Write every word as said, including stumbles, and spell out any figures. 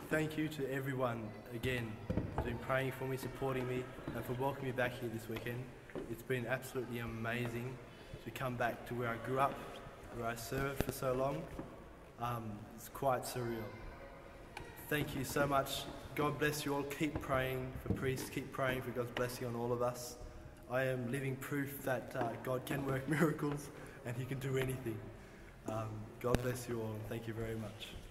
thank you to everyone again who's been praying for me, supporting me, and for welcoming me back here this weekend. It's been absolutely amazing to come back to where I grew up, where I served for so long. Um, it's quite surreal. Thank you so much. God bless you all. Keep praying for priests. Keep praying for God's blessing on all of us. I am living proof that uh, God can work miracles and He can do anything. Um, God bless you all, and thank you very much.